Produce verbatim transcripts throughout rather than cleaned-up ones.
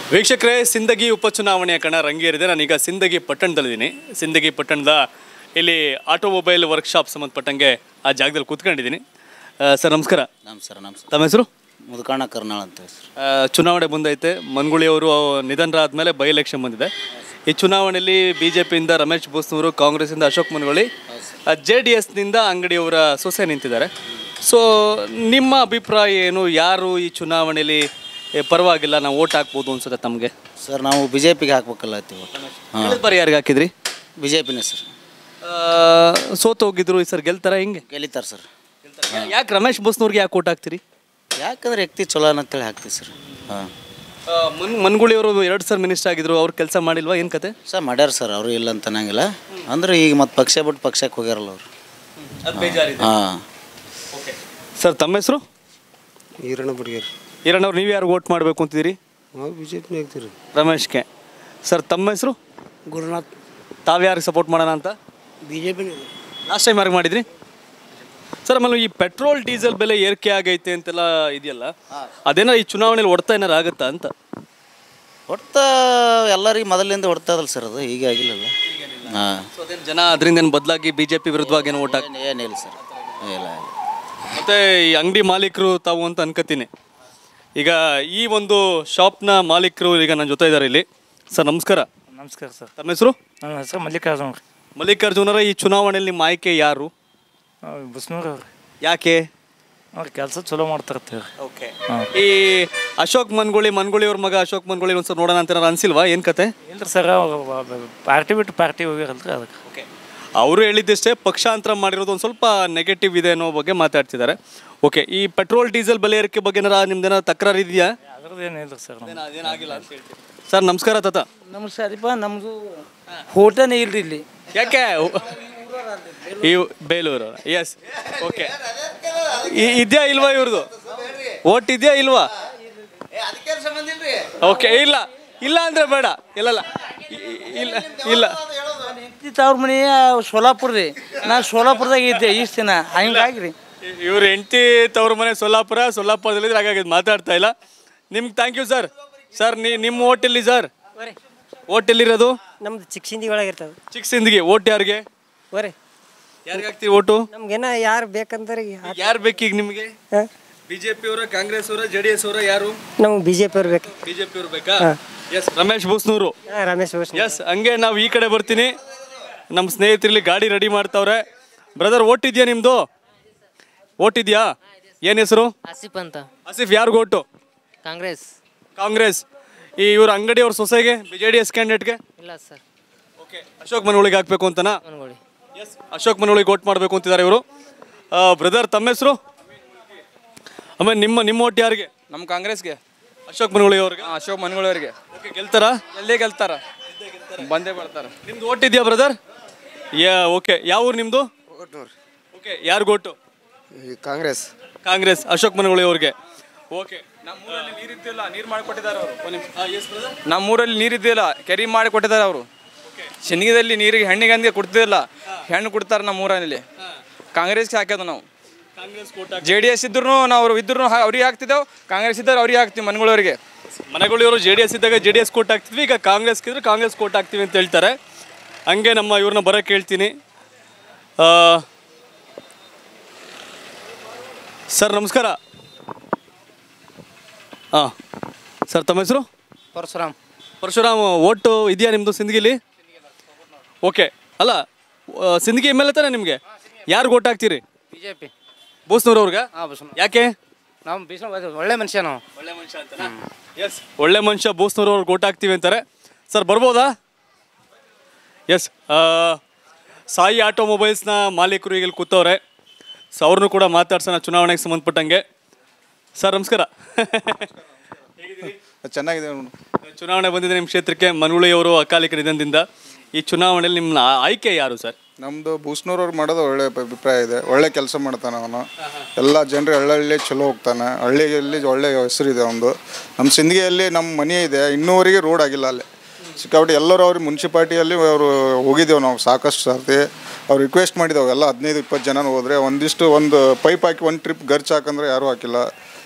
ವೀಕ್ಷಕರೇ, ಸಿಂದಗಿ ಉಪಚುನಾವಣೆಯ ಕಣ ರಂಗೇರಿದೆ. ನಾನೀಗ ಸಿಂದಗಿ ಪಟ್ಟಣದಲ್ಲಿದ್ದೀನಿ. ಸಿಂದಗಿ ಪಟ್ಟಣದ ಇಲ್ಲಿ ಆಟೋಮೊಬೈಲ್ ವರ್ಕ್ಶಾಪ್ ಸಂಬಂಧಪಟ್ಟಂಗೆ ಆ ಜಾಗದಲ್ಲಿ ಕೂತ್ಕೊಂಡಿದ್ದೀನಿ. ಸರ್ ನಮಸ್ಕಾರ. ನಮಸ್ಕಾರ. ನಮಸ್ಕಾರ. ತಮ್ಮ ಹೆಸರು? ಮುದುಕಣ್ಣ ಕರ್ನಾಳ್ ಅಂತ ಹೆಸರು. ಚುನಾವಣೆ ಬಂದೈತೆ. ಮನ್ಗುಳಿಯವರು ನಿಧನರಾದ ಮೇಲೆ ಬೈ ಎಲೆಕ್ಷನ್ ಬಂದಿದೆ. ಈ ಚುನಾವಣೆಯಲ್ಲಿ ಬಿ ಜೆ ಪಿಯಿಂದ ರಮೇಶ್ ಬೋಸ್ನವರು, ಕಾಂಗ್ರೆಸ್ಸಿಂದ ಅಶೋಕ್ ಮನ್ಗುಳಿ, ಜೆ ಡಿ ಎಸ್ನಿಂದ ಅಂಗಡಿಯವರ ಸೊಸೆ ನಿಂತಿದ್ದಾರೆ. ಸೊ ನಿಮ್ಮ ಅಭಿಪ್ರಾಯ ಏನು? ಯಾರು ಈ ಚುನಾವಣೆಯಲ್ಲಿ ಪರವಾಗಿಲ್ಲ, ನಾವು ಓಟ್ ಹಾಕ್ಬೋದು ಅನ್ಸುತ್ತೆ ತಮಗೆ? ಸರ್ ನಾವು ಬಿ ಜೆ ಪಿಗೆ ಹಾಕ್ಬೇಕಲ್ಲ ಹತ್ತೀವಿ. ಹಾಂ, ಬಾರಿ ಯಾರಿಗೆ ಹಾಕಿದ್ರಿ? ಬಿ ಜೆ ಪಿನೇ ಸರ್. ಸೋತು ಹೋಗಿದ್ರು, ಈ ಸರ್ ಗೆಲ್ತಾರ? ಹೆಂಗೆ ಗೆಲ್ಲಿತಾರೆ ಸರ್? ಯಾಕೆ ರಮೇಶ್ ಬೋಸ್ನವ್ರಿಗೆ ಯಾಕೆ ಓಟ್ ಹಾಕ್ತೀರಿ? ಯಾಕಂದ್ರೆ ವ್ಯಕ್ತಿ ಚಲೋ ಅಂತೇಳಿ ಹಾಕ್ತೀವಿ ಸರ್. ಹಾಂ, ಮನ್ ಮನ್ಗುಳಿಯವರು ಎರಡು ಸರ್ ಮಿನಿಸ್ಟರ್ ಆಗಿದ್ರು, ಅವ್ರು ಕೆಲಸ ಮಾಡಿಲ್ವಾ? ಏನು ಕತೆ? ಸರ್ ಮಾಡ್ಯಾರ ಸರ್, ಅವರು ಇಲ್ಲ ಅಂತ ಅನ್ನಂಗಿಲ್ಲ. ಅಂದ್ರೆ ಈಗ ಮತ್ತು ಪಕ್ಷ ಬಿಟ್ಟು ಪಕ್ಷಕ್ಕೆ ಹೋಗ್ಯಾರಲ್ಲ ಅವರು. ಹಾಂ. ಓಕೆ ಸರ್, ತಮ್ಮ ಹೆಸರು? ಈರಣ್ಣ ಬಡ್ಗೇರಿ. ಈರಣ್ಣವ್ರು, ನೀವು ಯಾರು ಓಟ್ ಮಾಡಬೇಕು ಅಂತಿದ್ದೀರಿ? ನಾವು ಬಿ ಜೆ ಪಿನೇ ಆಗ್ತೀರಿ. ರಮೇಶ್ಗೆ. ಸರ್ ತಮ್ಮ ಹೆಸರು? ಗುರುನಾಥ್. ತಾವು ಯಾರಿಗೆ ಸಪೋರ್ಟ್ ಮಾಡೋಣ ಅಂತ? ಬಿ ಜೆ ಪಿನೇ. ಲಾಸ್ಟ್ ಟೈಮ್ ಯಾರಿಗೆ ಮಾಡಿದ್ರಿ ಸರ್? ಆಮೇಲೆ ಈ ಪೆಟ್ರೋಲ್ ಡೀಸೆಲ್ ಬೆಲೆ ಏರಿಕೆ ಆಗೈತೆ ಅಂತೆಲ್ಲ ಇದೆಯಲ್ಲ, ಅದೇನೋ ಈ ಚುನಾವಣೆಯಲ್ಲಿ ಹೊಡ್ತಾ ಏನಾರು ಆಗುತ್ತಾ ಅಂತ? ಹೊಡ್ತಾ ಎಲ್ಲರಿಗೆ ಮೊದಲಿಂದ ಹೊಡ್ತಾ ಅದಲ್ಲ ಸರ್, ಅದು ಹೀಗೆ ಆಗಿಲ್ಲಲ್ಲ. ಹಾಂ, ಜನ ಅದರಿಂದ ಏನು ಬದಲಾಗಿ ಬಿ ಜೆ ಪಿ ವಿರುದ್ಧವಾಗಿ ಏನು ಓಟ್ ಹಾಕಿ ಏನಿಲ್ಲ ಸರ್. ಇಲ್ಲ. ಮತ್ತು ಈ ಅಂಗಡಿ ಮಾಲೀಕರು ತಾವು ಅಂತ ಅನ್ಕೋತೀನಿ. ಈಗ ಈ ಒಂದು ಶಾಪ್ನ ಮಾಲೀಕರು ಈಗ ನನ್ನ ಜೊತೆ ಇದ್ದಾರೆ ಇಲ್ಲಿ. ಸರ್ ನಮಸ್ಕಾರ. ನಮಸ್ಕಾರ ಸರ್. ತಮ್ಮ ಹೆಸರು? ನನ್ನ ಹೆಸರು ಮಲ್ಲಿಕಾರ್ಜುನ್ ರೀ. ಮಲ್ಲಿಕಾರ್ಜುನರ, ಈ ಚುನಾವಣೆಯಲ್ಲಿ ನಿಮ್ಮ ಆಯ್ಕೆ ಯಾರು? ಬಸ್ನೂರು ಅವ್ರಿ. ಯಾಕೆ? ಅವ್ರು ಕೆಲಸ ಚಲೋ ಮಾಡ್ತಾರತ್ತೀವಿ. ಓಕೆ. ಈ ಅಶೋಕ್ ಮನ್ಗುಳಿ, ಮನ್ಗುಳಿ ಅವ್ರ ಮಗ ಅಶೋಕ್ ಮನ್ಗುಳಿ ಒಂದ್ಸಲ ನೋಡೋಣ ಅಂತ ಅನ್ಸಿಲ್ವಾ? ಏನು ಕತೆ? ಇಲ್ರಿ ಸರ್, ಪಾರ್ಟಿ ಬಿಟ್ಟು ಪಾರ್ಟಿ ಹೋಗಿರಲ್ರಿ ಅದಕ್ಕೆ. ಓಕೆ. ಅವರು ಹೇಳಿದ್ದಷ್ಟೇ, ಪಕ್ಷಾಂತರ ಮಾಡಿರೋದು ಒಂದು ಸ್ವಲ್ಪ ನೆಗೆಟಿವ್ ಇದೆ ಅನ್ನೋ ಬಗ್ಗೆ ಮಾತಾಡ್ತಿದ್ದಾರೆ. ಓಕೆ. ಈ ಪೆಟ್ರೋಲ್ ಡೀಸೆಲ್ ಬೆಲೆ ಏರಿಕೆ ಬಗ್ಗೆ ಏನಾರ ನಿಮ್ದೇನಾರ ತಕರಾರು ಇದೆಯಾ? ಅದ್ರದ್ದು ಏನಿಲ್ಲ ಸರ್. ಅದೇನಾಗಿಲ್ಲ ಅಂತ ಹೇಳ್ತೀವಿ. ಸರ್ ನಮಸ್ಕಾರ ತಾತ. ನಮಸ್ಕಾರಪ್ಪ. ನಮ್ಮದು ಹೋಟೆನೇ ಇಲ್ರಿ ಇಲ್ಲಿ. ಯಾಕೆ? ಈ ಬೇಲೂರು. ಎಸ್. ಓಕೆ. ಇದೆಯಾ ಇಲ್ವಾ ಇವ್ರದ್ದು? ಓಟ್ ಇದೆಯಾ ಇಲ್ವಾ? ಓಕೆ. ಇಲ್ಲ ಇಲ್ಲ ಅಂದರೆ ಬೇಡ. ಇಲ್ಲಲ್ಲ ಇಲ್ಲ ಇಲ್ಲ ಅವ್ರ ಮನೆ ಸೋಲಾಪುರ ರೀ. ನಾನು ಸೋಲಾಪುರದಾಗ ಇದ್ದೆ ಇಷ್ಟು ದಿನ. ಹಂಗಾಗಿ ರೀ ಇವ್ರ ಹೆಂಡತಿ ತವ್ರ ಮನೆ ಸೋಲಾಪುರ. ಸೋಲಾಪುರದಲ್ಲಿದ್ರೆ ಹಾಗಾಗಿ ಮಾತಾಡ್ತಾ ಇಲ್ಲ. ನಿಮ್ಗೆ ಥ್ಯಾಂಕ್ ಯು ಸರ್. ಸರ್ ನೀ ನಿಮ್ಮ ಓಟ್ ಎಲ್ಲಿ ಸರ್? ಓಟ್ ಎಲ್ಲಿರೋದು? ನಮ್ದು ಚಿಕ್ಕ ಒಳಗೆ ಇರ್ತದೆ. ಚಿಕ್ಕ ಸಿಂದಿಗೆ. ಓಟ್ ಯಾರಿಗೆ? ಬರೀ ಯಾರಿಗೆ ಹಾಕ್ತೀವಿ ಓಟು? ನಮ್ಗೇನ ಯಾರು ಬೇಕಂದ್ರೆ ಯಾರು ಬೇಕೀಗ ನಿಮಗೆ? ಬಿಜೆಪಿ ಅವರ, ಕಾಂಗ್ರೆಸ್ ಅವರ, ಜೆ ಡಿ ಎಸ್ ಅವರ, ಯಾರು? ನಮ್ಗೆ ಬಿ ಜೆ ಪಿ ಅವ್ರು ಬೇಕು. ಬಿಜೆಪಿ ಅವ್ರು ಬೇಕಾ? ಎಸ್. ರಮೇಶ್ ಬೋಸ್ನೂರು. ರಮೇಶ್ ಬೋಸ್. ಎಸ್. ಹಂಗೆ ನಾವು ಈ ಕಡೆ ಬರ್ತೀನಿ. ನಮ್ಮ ಸ್ನೇಹಿತರಲ್ಲಿ ಗಾಡಿ ರೆಡಿ ಮಾಡ್ತಾವ್ರೆ. ಬ್ರದರ್, ಓಟ್ ಇದೆಯಾ ನಿಮ್ಮದು? ಓಟ್ ಇದೆಯಾ? ಏನು ಹೆಸರು? ಆಸಿಫ್ ಅಂತ. ಆಸಿಫ್. ಯಾರಿಗೂ ಓಟು? ಕಾಂಗ್ರೆಸ್. ಕಾಂಗ್ರೆಸ್. ಈ ಇವ್ರ ಅಂಗಡಿ ಅವ್ರ ಸೊಸೆಗೆ, ಜೆ ಡಿ ಎಸ್ ಕ್ಯಾಂಡಿಡೇಟ್ಗೆ? ಇಲ್ಲ ಸರ್. ಓಕೆ. ಅಶೋಕ್ ಮನ್ಗುಳಿಗೆ ಹಾಕ್ಬೇಕು ಅಂತನಾ? ಮನ್ಗುಳಿ. ಎಸ್. ಅಶೋಕ್ ಮನ್ಗುಳಿಗೆ ಓಟ್ ಮಾಡಬೇಕು ಅಂತಿದ್ದಾರೆ ಇವರು. ಬ್ರದರ್, ತಮ್ಮ ಹೆಸರು? ಆಮೇಲೆ ನಿಮ್ಮ ನಿಮ್ಮ ಓಟ್ ಯಾರಿಗೆ? ನಮ್ಮ ಕಾಂಗ್ರೆಸ್ಗೆ. ಅಶೋಕ್ ಮನ್ಗುಳಿ ಅವ್ರಿಗೆ? ಅಶೋಕ್ ಮನ್ಗುಳಿ ಅವರಿಗೆ. ಓಕೆ. ಗೆಲ್ತಾರಾ? ಎಲ್ಲೇ ಗೆಲ್ತಾರ, ಬಂದೇ ಬರ್ತಾರೆ. ನಿಮ್ದು ಓಟ್ ಇದೆಯಾ ಬ್ರದರ್? ಯಾ. ಓಕೆ. ಯಾವ ಊರು ನಿಮ್ಮದು? ಓಕೆ. ಯಾರಿಗೂ ಓಟು? ಕಾಂಗ್ರೆಸ್. ಕಾಂಗ್ರೆಸ್. ಅಶೋಕ್ ಮನ್ಗುಳಿ ಅವ್ರಿಗೆ. ಓಕೆ. ನಮ್ಮೂರಲ್ಲಿ ನೀರಿದ್ದಿಲ್ಲ, ನೀರು ಮಾಡಿಕೊಟ್ಟಿದ್ದಾರೆ ಅವರು. ನಮ್ಮೂರಲ್ಲಿ ನೀರಿದ್ದಿಲ್ಲ, ಕೆರೆ ಮಾಡಿ ಕೊಟ್ಟಿದ್ದಾರೆ ಅವರು. ಶನಿಗದಲ್ಲಿ ನೀರಿಗೆ ಹೆಣ್ಣಿಗೆ ಅಂದಿಗೆ ಕೊಡ್ತಿದ್ದಿಲ್ಲ, ಹೆಣ್ಣು ಕೊಡ್ತಾರೆ ನಮ್ಮ ಊರಲ್ಲಿ. ಕಾಂಗ್ರೆಸ್ಗೆ ಹಾಕ್ಯದ ನಾವು. ಜೆ ಡಿ ಎಸ್ ಇದ್ರು ನಾವು ಅವ್ರು ಇದ್ರು ಅವ್ರಿಗೆ ಹಾಕ್ತಿದ್ದೇವೆ, ಕಾಂಗ್ರೆಸ್ ಇದ್ದಾರೆ ಅವ್ರಿಗೆ ಹಾಕ್ತೀವಿ ಮನೆಗಳವರಿಗೆ. ಮನೆಗಳಿವರು ಜೆ ಡಿ ಎಸ್ ಇದ್ದಾಗ ಜೆ ಡಿ ಎಸ್ ಕೋಟ್ ಹಾಕ್ತಿದ್ವಿ, ಈಗ ಕಾಂಗ್ರೆಸ್ಗೆ ಇದ್ರೆ ಕಾಂಗ್ರೆಸ್ ಕೋಟ್ ಹಾಕ್ತೀವಿ ಅಂತ ಹೇಳ್ತಾರೆ. ಹಂಗೆ ನಮ್ಮ ಇವ್ರನ್ನ ಬರೋಕ್ಕೆ ಹೇಳ್ತೀನಿ. ಸರ್ ನಮಸ್ಕಾರ. ಹಾಂ ಸರ್, ತಮ್ಮ ಹೆಸರು? ಪರಶುರಾಮ್. ಪರಶುರಾಮ್. ಓಟು ಇದೆಯಾ ನಿಮ್ಮದು ಸಿಂದಗಿಲಿ? ಓಕೆ. ಅಲ್ಲ, ಸಿಂದಗಿ ಎಮ್ ಎಲ್ ಎ ತಾನೆ ನಿಮಗೆ? ಯಾರಿಗೆ ಓಟ್ ಹಾಕ್ತೀರಿ? B J P. ಬೋಸ್ನವ್ರು ಅವ್ರಿಗೆ? ಹಾಂ, ಬಸ್ನೂರು. ಯಾಕೆ? ನಾವು ಬೀಸ್ ಒಳ್ಳೆ ಮನುಷ್ಯ. ನಾವು ಒಳ್ಳೆ ಮನುಷ್ಯ ಅಂತ. ಎಸ್. ಒಳ್ಳೆ ಮನುಷ್ಯ ಬೋಸ್ನವ್ರು ಅವ್ರಿಗೆ ಓಟ್ ಹಾಕ್ತೀವಿ ಅಂತಾರೆ. ಸರ್ ಬರ್ಬೋದಾ? ಎಸ್. ಸಾಯಿ ಆಟೋಮೊಬೈಲ್ಸ್ನ ಮಾಲೀಕರು ಈಗ ಕೂತವ್ರೆ. ಸೊ ಅವ್ರನ್ನೂ ಕೂಡ ಮಾತಾಡ್ಸೋಣ ಚುನಾವಣೆಗೆ ಸಂಬಂಧಪಟ್ಟಂಗೆ. ಸರ್ ನಮಸ್ಕಾರ. ಚೆನ್ನಾಗಿದೆ. ಚುನಾವಣೆ ಬಂದಿದೆ ನಿಮ್ಮ ಕ್ಷೇತ್ರಕ್ಕೆ. ಮನ್ಗುಳಿಯವರು ಅಕಾಲಿಕ ನಿಧನದಿಂದ. ಈ ಚುನಾವಣೆಯಲ್ಲಿ ನಿಮ್ಮ ಆಯ್ಕೆ ಯಾರು ಸರ್? ನಮ್ಮದು ಬೂಸ್ನೂರವ್ರು ಮಾಡೋದು ಒಳ್ಳೆ ಅಭಿಪ್ರಾಯ ಇದೆ. ಒಳ್ಳೆ ಕೆಲಸ ಮಾಡ್ತಾನೆ ಅವನು. ಎಲ್ಲ ಜನರು ಹಳ್ಳಿ ಚಲೋ ಹೋಗ್ತಾನೆ. ಹಳ್ಳಿಯಲ್ಲಿ ಒಳ್ಳೆ ಹೆಸರಿದೆ ಅವನು. ನಮ್ಮ ಸಿಂದಗಿಯಲ್ಲಿ ನಮ್ಮ ಮನೆ ಇದೆ, ಇನ್ನೂವರೆಗೆ ರೋಡ್ ಆಗಿಲ್ಲ ಅಲ್ಲಿ. ಸಿಕ್ಕಾಬಿಟ್ಟು ಎಲ್ಲರೂ ಅವ್ರಿಗೆ ಮುನ್ಸಿಪಾಲ್ಟಿಯಲ್ಲಿ ಅವರು ಹೋಗಿದ್ದೇವೆ ನಾವು ಸಾಕಷ್ಟು ಸರ್ತಿ. ಅವ್ರು ರಿಕ್ವೆಸ್ಟ್ ಮಾಡಿದ್ದೇವೆ ಎಲ್ಲ ಹದಿನೈದು ಇಪ್ಪತ್ತು ಜನ ಹೋದರೆ ಒಂದಿಷ್ಟು ಒಂದು ಪೈಪ್ ಹಾಕಿ ಒಂದು ಟ್ರಿಪ್ ಖರ್ಚು ಹಾಕಂದ್ರೆ ಯಾರೂ ಹಾಕಿಲ್ಲ.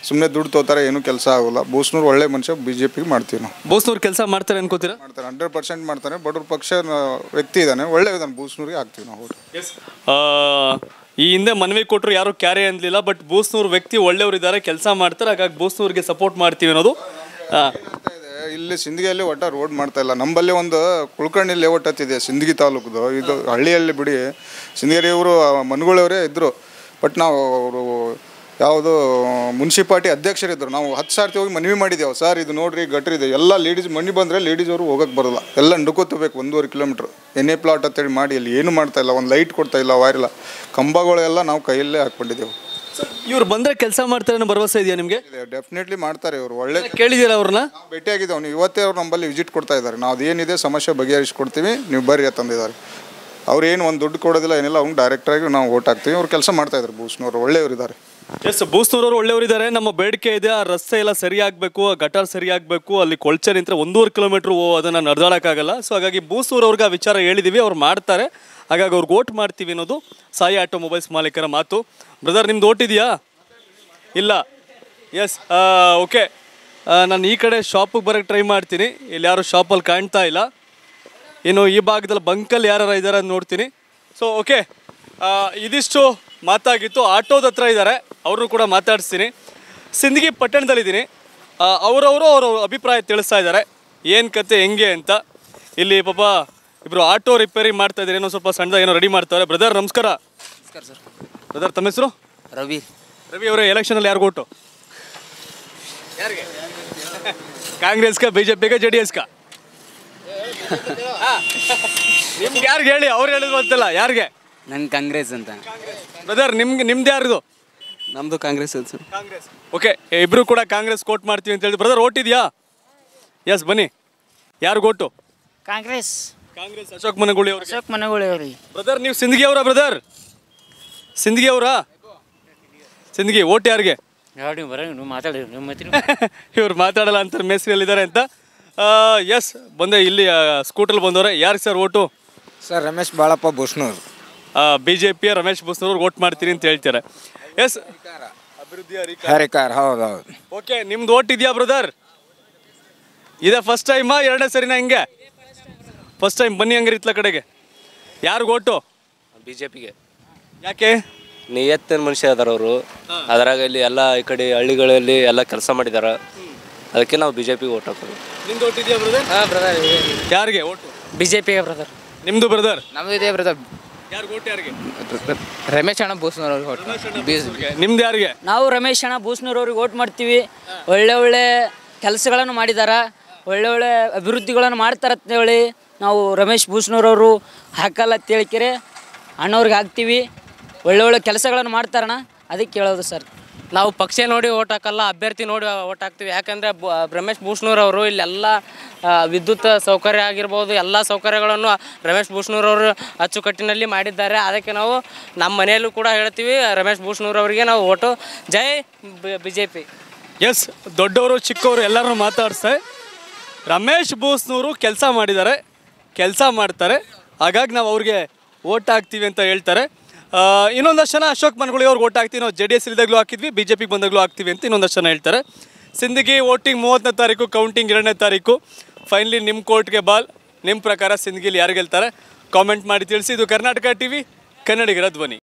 ಸುಮ್ಮನೆ ದುಡ್ಡು ತೋತಾರೆ, ಏನೂ ಕೆಲಸ ಆಗೋಲ್ಲ. ಬೂಸ್ನೂರು ಒಳ್ಳೆ ಮನುಷ್ಯ, ಬಿ ಜೆ ಪಿಗೆ ಮಾಡ್ತೀವಿ ನಾವು. ಬೂಸ್ನೂರು ಕೆಲಸ ಮಾಡ್ತಾರೆ ಅನ್ಕೋತೀರಾ? ಮಾಡ್ತಾರೆ, ಹಂಡ್ರೆಡ್ ಪರ್ಸೆಂಟ್ ಮಾಡ್ತಾನೆ. ಬಡವ್ರ ಪಕ್ಷ ವ್ಯಕ್ತಿ ಇದ್ದಾನೆ, ಒಳ್ಳೆ ಇದ್ದಾನೆ, ಬೂಸ್ನೂರಿಗೆ ಹಾಕ್ತೀವಿ ನಾವು. ಆ, ಈ ಹಿಂದೆ ಮನವಿ ಕೊಟ್ಟರು ಯಾರು ಕ್ಯಾರೆ ಅನ್ನಲಿಲ್ಲ, ಬಟ್ ಬೂಸ್ನೂರು ವ್ಯಕ್ತಿ ಒಳ್ಳೆಯವರು ಇದ್ದಾರೆ, ಕೆಲಸ ಮಾಡ್ತಾರೆ, ಹಾಗಾಗಿ ಬೂಸ್ನೂರಿಗೆ ಸಪೋರ್ಟ್ ಮಾಡ್ತೀವಿ ಅನ್ನೋದು. ಇಲ್ಲಿ ಸಿಂದಗಿಯಲ್ಲಿ ಒಟ್ಟ ರೋಡ್ ಮಾಡ್ತಾ ಇಲ್ಲ. ನಮ್ಮಲ್ಲಿ ಒಂದು ಕುಳ್ಕರ್ಣಿ ಲೇಔಟ್ ಹತ್ತಿದೆ ಸಿಂದಗಿ ತಾಲೂಕದು, ಇದು ಹಳ್ಳಿಯಲ್ಲಿ ಬಿಡಿ. ಸಿಂದಗಿರಿ ಇವರು ಮನ್ಗಳವರೇ ಇದ್ದರು, ಬಟ್ ನಾವು ಅವರು ಯಾವುದು ಮುನ್ಸಿಪಾಲ್ಟಿ ಅಧ್ಯಕ್ಷರಿದ್ದರು. ನಾವು ಹತ್ತು ಸಾರ್ತಿ ಹೋಗಿ ಮನವಿ ಮಾಡಿದ್ದೇವೆ, ಸರ್ ಇದು ನೋಡಿರಿ ಗಟ್ರಿ ಇದೆ, ಎಲ್ಲ ಲೇಡೀಸ್ ಮನೆ ಬಂದರೆ ಲೇಡೀಸ್ ಅವರು ಹೋಗೋಕ್ಕೆ ಬರೋಲ್ಲ, ಎಲ್ಲ ನಡ್ಕೋತಬೇಕು ಒಂದೂವರೆ ಕಿಲೋಮೀಟ್ರ್. ಎನ್ ಎ ಪ್ಲಾಟ್ ಅಂತೇಳಿ ಮಾಡಿ ಅಲ್ಲಿ ಏನು ಮಾಡ್ತಾ ಇಲ್ಲ, ಒಂದು ಲೈಟ್ ಕೊಡ್ತಾ ಇಲ್ಲ, ವೈರ್ ಇಲ್ಲ, ಕಂಬಗಳೆಲ್ಲ ನಾವು ಕೈಯಲ್ಲೇ ಹಾಕ್ಕೊಂಡಿದ್ದೆವು. ಇವ್ರು ಬಂದರೆ ಕೆಲಸ ಮಾಡ್ತಾರೆ ಅನ್ನೋ ಭರವಸೆ ಇದೆಯಾ ನಿಮಗೆ? ಡೆಫಿನೆಟ್ಲಿ ಮಾಡ್ತಾರೆ ಇವರು. ಒಳ್ಳೆ ಕೇಳಿದ್ದೀರಾ ಅವ್ರನ್ನ? ನಾವು ಭೇಟಿಯಾಗಿದ್ದೇವೆ, ನೀವು ಇವತ್ತೇ ಅವ್ರು ನಮ್ಮಲ್ಲಿ ವಿಸಿಟ್ ಕೊಡ್ತಾ ಇದ್ದಾರೆ. ನಾವು ಅದೇನಿದೆ ಸಮಸ್ಯೆ ಬಗೆಹರಿಸ್ಕೊಡ್ತೀವಿ, ನೀವು ಬರ್ರಿ ಅಂತಂದಿದ್ದಾರೆ. ಅವ್ರು ಏನು ಒಂದು ದುಡ್ಡು ಕೊಡೋದಿಲ್ಲ, ಏನಿಲ್ಲ, ಅವ್ನು ಡೈರೆಕ್ಟಾಗಿ ನಾವು ಓಟ್ ಹಾಕ್ತೀವಿ. ಅವ್ರು ಕೆಲಸ ಮಾಡ್ತಾಯಿದ್ದಾರೆ, ಬೂಸ್ನವರು ಒಳ್ಳೆಯವರು ಇದ್ದಾರೆ. ಎಸ್, ಬೂಸ್ನೂರವರು ಒಳ್ಳೆಯವರಿದ್ದಾರೆ. ನಮ್ಮ ಬೇಡಿಕೆ ಇದೆ, ಆ ರಸ್ತೆ ಎಲ್ಲ ಸರಿಯಾಗಬೇಕು, ಆ ಗಟಾರ್ ಸರಿಯಾಗಬೇಕು, ಅಲ್ಲಿ ಕೊಳ್ಚೆ ನಿಂತರೆ ಒಂದೂವರೆ ಕಿಲೋಮೀಟ್ರ್ ಅದನ್ನು ನಡೆದಾಡೋಕ್ಕಾಗಲ್ಲ. ಸೊ ಹಾಗಾಗಿ ಬೂಸ್ನೂರವ್ರಿಗೆ ಆ ವಿಚಾರ ಹೇಳಿದ್ದೀವಿ, ಅವ್ರು ಮಾಡ್ತಾರೆ, ಹಾಗಾಗಿ ಅವ್ರಿಗೆ ಓಟ್ ಮಾಡ್ತೀವಿ ಅನ್ನೋದು ಸಾಯಿ ಆಟೋಮೊಬೈಲ್ಸ್ ಮಾಲೀಕರ ಮಾತು. ಬ್ರದರ್, ನಿಮ್ದು ಓಟ್ ಇದೆಯಾ? ಇಲ್ಲ. Yes, okay. ನಾನು ಈ ಕಡೆ ಶಾಪಿಗೆ ಬರೋಕ್ಕೆ ಟ್ರೈ ಮಾಡ್ತೀನಿ, ಇಲ್ಲಿ ಯಾರು ಶಾಪಲ್ಲಿ ಕಾಣ್ತಾ ಇಲ್ಲ. ಇನ್ನು ಈ ಭಾಗದಲ್ಲಿ ಬಂಕಲ್ಲಿ ಯಾರು ಇದ್ದಾರೆ ಅಂತ ನೋಡ್ತೀನಿ. ಸೊ ಓಕೆ, ಇದಿಷ್ಟು ಮಾತಾಗಿತ್ತು. ಆಟೋದ ಹತ್ರ ಇದ್ದಾರೆ, ಅವ್ರನ್ನೂ ಕೂಡ ಮಾತಾಡಿಸ್ತೀನಿ. ಸಿಂದಗಿ ಪಟ್ಟಣದಲ್ಲಿದ್ದೀನಿ. ಅವರವರು ಅವರ ಅಭಿಪ್ರಾಯ ತಿಳಿಸ್ತಾ ಇದ್ದಾರೆ, ಏನು ಕತೆ ಹೆಂಗೆ ಅಂತ. ಇಲ್ಲಿ ಪಾಪ ಇಬ್ಬರು ಆಟೋ ರಿಪೇರಿ ಮಾಡ್ತಾ ಇದ್ದಾರೆ, ಏನೋ ಸ್ವಲ್ಪ ಸಣ್ಣದಾಗಿ ಏನೋ ರೆಡಿ ಮಾಡ್ತಾರೆ. ಬ್ರದರ್ ನಮಸ್ಕಾರ. ನಮಸ್ಕಾರ ಸರ್. ಬ್ರದರ್, ತಮ್ಮ ಹೆಸರು? ರವಿ. ರವಿ ಅವರೇ, ಎಲೆಕ್ಷನಲ್ಲಿ ಯಾರು ಓಟು? ಯಾರಿಗೆ? ಕಾಂಗ್ರೆಸ್ಗೆ, ಬಿ ಜೆ ಪಿಗೆ, ಜೆ ಡಿ ಎಸ್ಗೆ? ನಿಮ್ಗೆ ಯಾರಿಗೆ ಹೇಳಿ, ಅವ್ರು ಹೇಳಿದ್ರು ಅಂತಲ್ಲ, ಯಾರಿಗೆ? ನಂಗೆ ಕಾಂಗ್ರೆಸ್ ಅಂತ. ಬ್ರದರ್, ನಿಮ್ಗೆ ನಿಮ್ದು ಯಾರ್ದು? ನಮ್ಮದು ಕಾಂಗ್ರೆಸ್ ಅಂತ ಸರ್. ಕಾಂಗ್ರೆಸ್. ಓಕೆ, ಇಬ್ಬರು ಕೂಡ ಕಾಂಗ್ರೆಸ್ ಕೋಟ್ ಮಾಡ್ತೀವಿ ಅಂತ ಹೇಳಿದ್ರು. ಬ್ರದರ್, ಓಟ್ ಇದೆಯಾ? ಎಸ್, ಬನ್ನಿ. ಯಾರು ಓಟು? ಕಾಂಗ್ರೆಸ್. ಕಾಂಗ್ರೆಸ್, ಅಶೋಕ್ ಮನಗೂಳಿ ಅವ್ರಿಗೆ. ಅಶೋಕ್ ಮನಗೂಳಿ ಅವ್ರಿಗೆ. ಬ್ರದರ್, ನೀವು ಸಿಂದಗಿ ಅವರಾ? ಬ್ರದರ್, ಸಿಂದಗಿ ಅವರಾ? ಸಿಂದಗಿ, ಓಟ್ ಯಾರಿಗೆ? ಯಾರು ಬರ ನೀವು ಮಾತಾಡಿ ನಿಮ್ಮ ಇವ್ರು ಮಾತಾಡಲ್ಲ ಅಂತಾರೆ, ಮೇಸ್ರಿಯಲ್ಲಿದ್ದಾರೆ ಅಂತ. ಎಸ್, ಬಂದೆ ಇಲ್ಲಿ ಸ್ಕೂಟಲ್ಲಿ ಬಂದವ್ರೆ. ಯಾರಿಗೆ sir vote? Sir Ramesh Balappa Bhusanur. B J ಪಿಯ ರಮೇಶ್ ಬೂಸ್ನೂರು ಓಟ್ ಮಾಡ್ತೀನಿ ಅಂತ ಹೇಳ್ತಾರೆ. ಎಸ್, ಅಭಿವೃದ್ಧಿ ಹರಿಕಾರ. ಹೌದು ಹೌದು. ಓಕೆ, ನಿಮ್ದು ಓಟ್ ಇದೆಯಾ ಬ್ರದರ್? ಇದೆ ಫಸ್ಟ್ ಟೈಮಾ ಎರಡನೇ ಸರಿನಾ? ಹಿಂಗೆ ಫಸ್ಟ್ ಟೈಮ್. ಬನ್ನಿ ಹಂಗಾರೆ ಇತ್ಲ ಕಡೆಗೆ. ಯಾರಿಗೆ ಓಟು? ಬಿ ಜೆ ಪಿಗೆ. ಯಾಕೆ? ನಿಯತ್ತಿನ ಮನುಷ್ಯ ಅದಾರ ಅವರು. ಅದರಾಗ ಇಲ್ಲಿ ಎಲ್ಲ ಈ ಕಡೆ ಹಳ್ಳಿಗಳಲ್ಲಿ ಎಲ್ಲ ಕೆಲಸ ಮಾಡಿದಾರೆ, ಅದಕ್ಕೆ ನಾವು ಬಿ ಜೆ ಪಿಗೆ ಓಟ್ ಹಾಕೋದು. ನಿಮ್ದು ಓಟ್ ಇದೆಯಾ ಬ್ರದರ್? ಹಾಂ ಬ್ರದರ್. ಯಾರಿಗೆ ಓಟು? ಬಿ ಜೆ ಪಿಗೆ ಬ್ರದರ್. ನಿಮ್ಮದು ಬ್ರದರ್? ನಮ್ಮದು ಇದೆ ಬ್ರದರ್. ಯಾರಿಗೆ ಓಟ್? ಯಾರಿಗೆ? ರಮೇಶ್ ಅಣ್ಣ ಬೂಸ್ನೂರ್ ಅವ್ರಿಗೆ ಓಟ್. ನಿಮ್ದು ಯಾರಿಗೆ? ನಾವು ರಮೇಶ್ ಅಣ್ಣ ಬೂಸ್ನೂರ್ ಅವ್ರಿಗೆ ಓಟ್ ಮಾಡ್ತೀವಿ. ಒಳ್ಳೆ ಒಳ್ಳೆ ಕೆಲಸಗಳನ್ನು ಮಾಡಿದ್ದಾರೆ, ಒಳ್ಳೆ ಒಳ್ಳೆ ಅಭಿವೃದ್ಧಿಗಳನ್ನು ಮಾಡ್ತಾರೆ ಅಂತೇಳಿ ನಾವು ರಮೇಶ್ ಬೂಸ್ನೂರವರು ಹಾಕಲ್ಲ ಅಂತೇಳಿಕೆರೆ ಅಣ್ಣವ್ರಿಗೆ ಹಾಕ್ತೀವಿ. ಒಳ್ಳೆ ಒಳ್ಳೆ ಕೆಲಸಗಳನ್ನು ಮಾಡ್ತಾರಣ್ಣ, ಅದಕ್ಕೆ ಕೇಳೋದು ಸರ್. ನಾವು ಪಕ್ಷ ನೋಡಿ ಓಟ್ ಹಾಕಲ್ಲ, ಅಭ್ಯರ್ಥಿ ನೋಡಿ ಓಟ್ ಹಾಕ್ತೀವಿ. ಯಾಕಂದರೆ ರಮೇಶ್ ಬೂಸ್ನೂರವರು ಇಲ್ಲೆಲ್ಲ ವಿದ್ಯುತ್ ಸೌಕರ್ಯ ಆಗಿರ್ಬೋದು, ಎಲ್ಲ ಸೌಕರ್ಯಗಳನ್ನು ರಮೇಶ್ ಬೂಸ್ನೂರವರು ಅಚ್ಚುಕಟ್ಟಿನಲ್ಲಿ ಮಾಡಿದ್ದಾರೆ. ಅದಕ್ಕೆ ನಾವು ನಮ್ಮ ಮನೆಯಲ್ಲೂ ಕೂಡ ಹೇಳ್ತೀವಿ, ರಮೇಶ್ ಬೂಸ್ನೂರವರಿಗೆ ನಾವು ಓಟು. ಜೈ ಬಿ ಜೆ ಪಿ. ಎಸ್, ದೊಡ್ಡವರು ಚಿಕ್ಕವರು ಎಲ್ಲರೂ ಮಾತಾಡ್ತಾರೆ. ರಮೇಶ್ ಬೂಸ್ನೂರು ಕೆಲಸ ಮಾಡಿದ್ದಾರೆ, ಕೆಲಸ ಮಾಡ್ತಾರೆ, ಹಾಗಾಗಿ ನಾವು ಅವ್ರಿಗೆ ಓಟ್ ಹಾಕ್ತೀವಿ ಅಂತ ಹೇಳ್ತಾರೆ. ಇನ್ನೊಂದಷ್ಟು ಜನ ಅಶೋಕ್ ಮನಗೂಳಿ ಅವ್ರಿಗೆ ಓಟ್ ಹಾಕ್ತೀವಿ, ನಾವು ಜೆ ಡಿ ಎಸ್ ಇದ್ದಾಗಲೂ ಹಾಕಿದ್ವಿ, ಬಿ ಜೆ ಪಿಗೆ ಬಂದಾಗಲೂ ಹಾಕ್ತೀವಿ ಅಂತ ಇನ್ನೊಂದಷ್ಟು ಜನ ಹೇಳ್ತಾರೆ. ಸಿಂದಗಿ ವೋಟಿಂಗ್ ಮೂವತ್ತನೇ ತಾರೀಕು, ಕೌಂಟಿಂಗ್ ಎರಡನೇ ತಾರೀಕು. ಫೈನಲಿ ನಿಮ್ಮ ಕೋರ್ಟ್ಗೆ ಬಾಲ್. ನಿಮ್ಮ ಪ್ರಕಾರ ಸಿಂದಗಿಲಿ ಯಾರು ಗೆಲ್ತಾರೆ ಕಾಮೆಂಟ್ ಮಾಡಿ ತಿಳಿಸಿ. ಇದು ಕರ್ನಾಟಕ ಟಿವಿ, ಕನ್ನಡಿಗರ ಧ್ವನಿ.